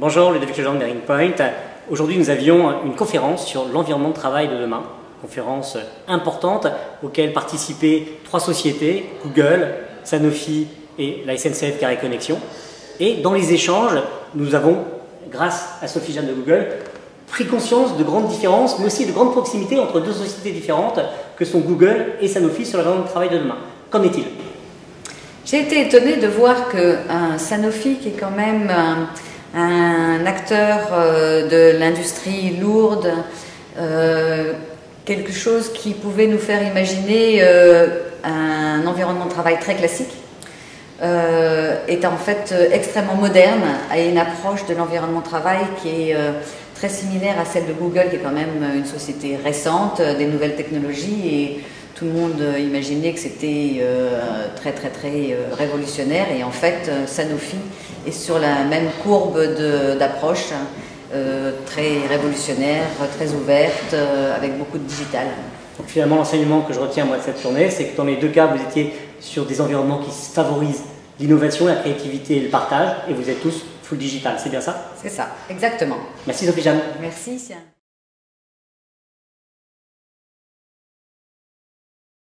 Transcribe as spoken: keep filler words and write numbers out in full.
Bonjour, Ludovic Legendre de Bearing Point. Aujourd'hui, nous avions une conférence sur l'environnement de travail de demain. Conférence importante auquel participaient trois sociétés, Google, Sanofi et la S N C F Carré Connexion. Et dans les échanges, nous avons, grâce à Sophie Jeanne de Google, pris conscience de grandes différences, mais aussi de grandes proximités entre deux sociétés différentes que sont Google et Sanofi sur l'environnement de travail de demain. Qu'en est-il? J'ai été étonnée de voir que un Sanofi, qui est quand même un, un acteur euh, de l'industrie lourde, euh, quelque chose qui pouvait nous faire imaginer euh, un environnement de travail très classique, euh, est en fait extrêmement moderne, a une approche de l'environnement de travail qui est euh, très similaire à celle de Google, qui est quand même une société récente, des nouvelles technologies, et tout le monde imaginait que c'était euh, très très très euh, révolutionnaire, et en fait Sanofi est sur la même courbe d'approche, euh, très révolutionnaire, très ouverte, euh, avec beaucoup de digital. Donc finalement, l'enseignement que je retiens moi de cette journée, c'est que dans les deux cas, vous étiez sur des environnements qui favorisent l'innovation, la créativité et le partage, et vous êtes tous full digital, c'est bien ça? C'est ça, exactement. Merci Sophie Jeanne. Merci.